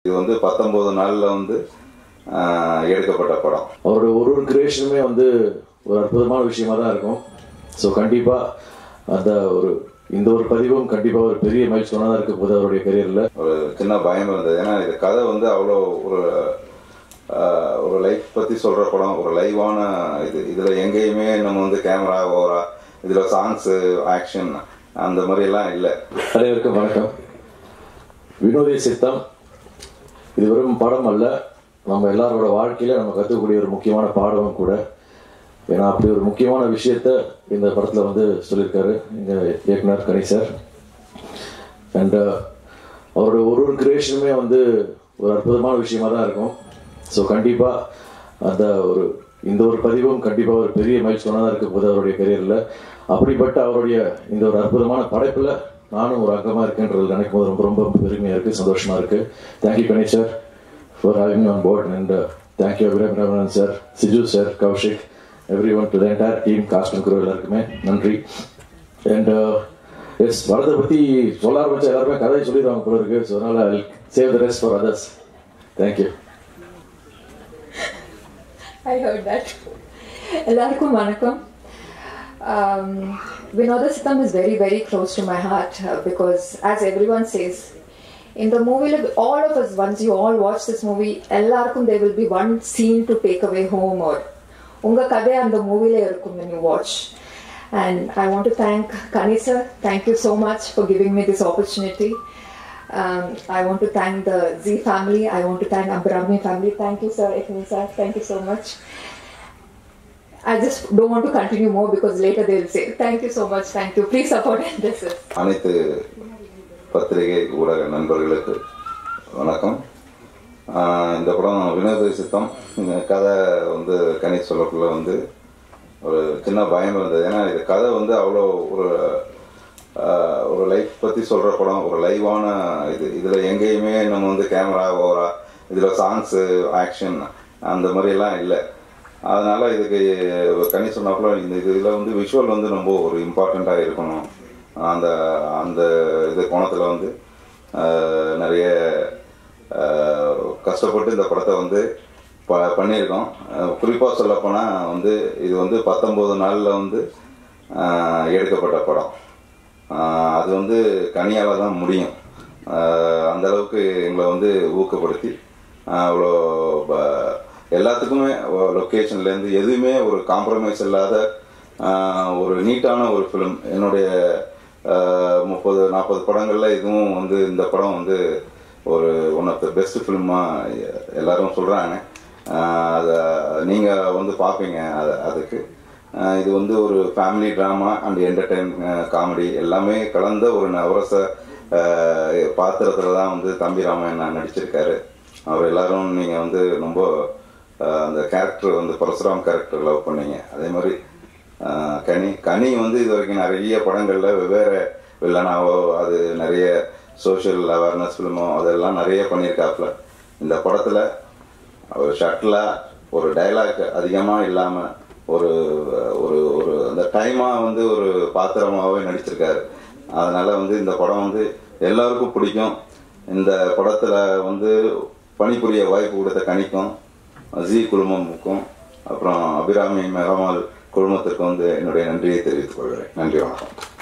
இது வந்து 19 நாள்ல வந்து எடுக்கப்பட்ட படம். அவரோட ஒரு கிரியேஷனுமே வந்து ஒரு அற்புதமான விஷயமா தான் இருக்கும். ஸோ கண்டிப்பாக அந்த இந்த ஒரு பதிவும் கண்டிப்பாக ஒரு பெரிய மைல்ஸ்டோனாக தான் இருக்க போது அவருடைய கரியரில். ஒரு சின்ன பயம் இருந்தது, ஏன்னா இது கதை வந்து அவ்வளோ ஒரு லைஃப் பற்றி சொல்கிற படம், ஒரு லைவான இதில் எங்கேயுமே நம்ம வந்து கேமரா ஓவரா, இதில் சாங்ஸு ஆக்ஷன் அந்த மாதிரிலாம் இல்லை. அனைவருக்கும் வணக்கம். வினோதிய சித்தம் இது வெறும் படம் அல்ல, நம்ம எல்லாரோட வாழ்க்கையில் நம்ம கற்றுக்கக்கூடிய ஒரு முக்கியமான பாடமும் கூட. ஏன்னா அப்படி ஒரு முக்கியமான விஷயத்த இந்த படத்தில் வந்து சொல்லியிருக்காரு எங்கள் இயக்குனர் கனி சார். அண்ட் அவரோட ஒரு கிரியேஷனுமே வந்து ஒரு அற்புதமான விஷயமா தான் இருக்கும். ஸோ கண்டிப்பாக அந்த இந்த ஒரு பதிவும் கண்டிப்பாக ஒரு பெரிய மைல்ஸ்டோனாக தான் இருக்க போது அவருடைய கரியரில். அப்படிப்பட்ட அவருடைய இந்த ஒரு அற்புதமான படைப்பில் நானும் ஒரு அங்கமாக இருக்கேன்றது நினைக்கும் போது ரொம்ப ரொம்ப பெருமையாக இருக்குது, சந்தோஷமாக இருக்குது. Thank you Kani sir for having me on board. And thank you Abhiraman sir, Siju sir, Kaushik, everyone, to the entire team, cast and crew எல்லாருக்குமே நன்றி. அண்ட் எஸ், படத்தை பற்றி சொல்ல ஆரம்பிச்சா எல்லாருமே கதையை சொல்லிடுவாங்க போல இருக்கு. ஸோ அதனால் I save the rest for others. Thank you. I heard that. எல்லாருக்கும் வணக்கம். Vinoda Sitham is very very close to my heart because as everyone says in the movie, all of us, once you all watch this movie, எல்லாருக்கும் there will be one scene to take away home, or unga kadai and the movie la irukum when you watch. And I want to thank Kani sir. Thank you so much for giving me this opportunity. I want to thank the Z family. I want to thank Abhrami family. Thank you sir, Ekman sir. Thank you so much. I just don't want to continue more because later they will say thank you so much, thank you, please support and this is. அனைத்து பத்திரிகை ஊடக நண்பர்களுக்கு வணக்கம். இந்த படம் வினோத சித்தம். இந்த கதை வந்து கனி சொல்லக்குள்ள வந்து ஒரு சின்ன பயம் இருந்தது, ஏன்னா இது கதை வந்து அவ்வளோ ஒரு லைஃப் பற்றி சொல்கிற படம், ஒரு லைவான இதில் எங்கேயுமே நம்ம வந்து கேமரா ஓவரா, இதில் சாங்ஸு ஆக்ஷன் அந்த மாதிரிலாம் இல்லை. அதனால் இதுக்கு கனி சொன்னாப்புல இதில் வந்து விஷுவல் வந்து ரொம்ப ஒரு இம்பார்ட்டண்ட்டாக இருக்கணும். அந்த அந்த இது கோணத்தில் வந்து நிறைய கஷ்டப்பட்டு இந்த படத்தை வந்து பண்ணியிருக்கோம். குறிப்பாக சொல்லப்போனால் வந்து இது வந்து 19 நாளில் வந்து எடுக்கப்பட்ட படம். அது வந்து கனியால் தான் முடியும். அந்தளவுக்கு எங்களை வந்து ஊக்கப்படுத்தி அவ்வளோ எல்லாத்துக்குமே லொக்கேஷன்லேருந்து எதுவுமே ஒரு காம்ப்ரமைஸ் இல்லாத ஒரு நீட்டான ஒரு ஃபிலிம். என்னுடைய 30-40 படங்களில் இதுவும் வந்து இந்த படம் வந்து ஒரு ஒன் ஆஃப் த பெஸ்ட் ஃபிலிமாக எல்லாரும் சொல்கிறாங்க. அதை நீங்கள் வந்து பார்ப்பீங்க. அதுக்கு இது வந்து ஒரு family drama and entertain comedy எல்லாமே கலந்த ஒரு நவரச பாத்திரத்தில் தான் வந்து தம்பி ராமாயணன் நடிச்சிருக்காரு. அவர் எல்லாரும் நீங்கள் வந்து ரொம்ப அந்த கேரக்டர் வந்து பரசுராம் கேரக்டர் லவ் பண்ணீங்க. அதே மாதிரி கனி வந்து இது வரைக்கும் நிறைய படங்களில் வெவ்வேறு வில்லனாவோ, அது நிறைய சோஷியல் அவேர்னஸ் ஃபிலிமோ அதெல்லாம் நிறைய பண்ணியிருக்காப்புல. இந்த படத்தில் ஒரு ஷட்டிலாக ஒரு டைலாக் அதிகமாக இல்லாமல் ஒரு ஒரு ஒரு அந்த டைமாக வந்து ஒரு பாத்திரமாகவே நடிச்சிருக்காரு. அதனால் வந்து இந்த படம் வந்து எல்லாருக்கும் பிடிக்கும். இந்த படத்தில் வந்து பணிபுரிய வாய்ப்பு கொடுத்த கனிக்கும், ஜி குழுமமுக்கும், அப்புறம் அபிராமி மெகமால் குழுமத்திற்கும் வந்து என்னுடைய நன்றியை தெரிவித்துக் கொள்கிறேன். நன்றி, வணக்கம்.